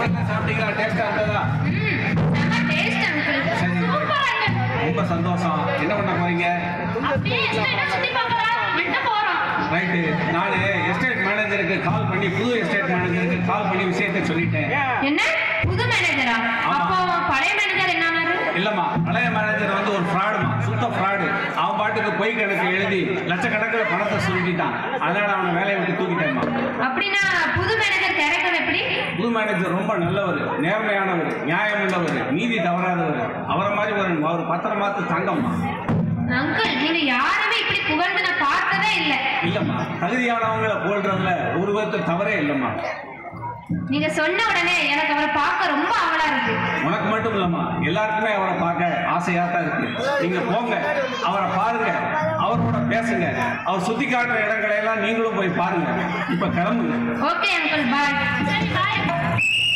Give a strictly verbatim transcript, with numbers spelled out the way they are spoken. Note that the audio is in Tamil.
என்ன சாப்பிட்டீங்களா? டேஸ்டா இருந்ததா? சரி, ரொம்ப சந்தோஷம். என்ன பண்ண போறீங்க? ரைட்டு. நான் எஸ்டேட் மேனேஜருக்கு கால் பண்ணி புது எஸ்டேட் மேனேஜருக்கு கால் பண்ணி விஷயத்தை சொல்லிட்டேன். என்ன புது மேனேஜரா? அப்போ பழைய மேனேஜர் என்ன? இல்லம்மா, பழைய மேனேஜர் வந்து ஒரு ஃப்ராடுமா, சுத்த ஃப்ராடு. அவன் பாட்டுக்கு பொய் கணக்கு எழுதி லட்சக்கணக்கில் பணத்தை சுருட்டிட்டான். அதனால அவனை வேலையை விட்டு தூக்கிட்டேன்மா. அப்படின்னா புது மேனேஜர் கேரக்டர் எப்படி? புது மேனேஜர் ரொம்ப நல்லவர், நேர்மையானவர், நியாயம் உள்ளவர், நீதி தவறாதவர். அவரை மாதிரி ஒரு அவர் பத்திரமாத்து தங்கம்மா. அங்கிள், நீங்க யாருமே இப்படி புகழ்ந்து நான் பார்த்ததே இல்லை. இல்லம்மா, தகுதியானவங்களை போல்றதுல ஒரு விதத்தில் தவறே இல்லம்மா. நீங்க சொன்ன உடனே எனக்கு அவரை பார்க்க ரொம்ப ஆவலா இருக்கு. உனக்கு மட்டும் இல்லம்மா, எல்லாருக்குமே அவரை பார்க்க ஆசையா தான் இருக்கு. நீங்க போங்க, அவரை பாருங்க, அவரோட பேசுங்க. அவர் சுத்தி காட்டுற இடங்களை எல்லாம் நீங்களும் போய் பாருங்க. இப்ப கிளம்புங்க. Okay uncle, bye. சரி, பாய்.